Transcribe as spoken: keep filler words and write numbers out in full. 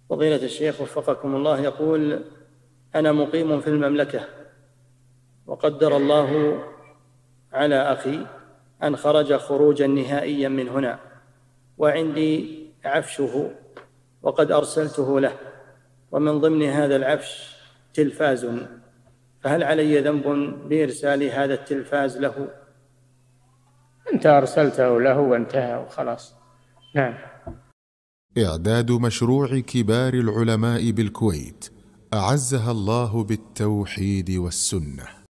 فضيلة الشيخ وفقكم الله، يقول: أنا مقيم في المملكة، وقدر الله على أخي أن خرج خروجا نهائيا من هنا، وعندي عفشه وقد أرسلته له، ومن ضمن هذا العفش تلفاز، فهل علي ذنب بإرسال هذا التلفاز له؟ أنت أرسلته له وانتهى وخلاص. نعم. إعداد مشروع كبار العلماء بالكويت أعزها الله بالتوحيد والسنة.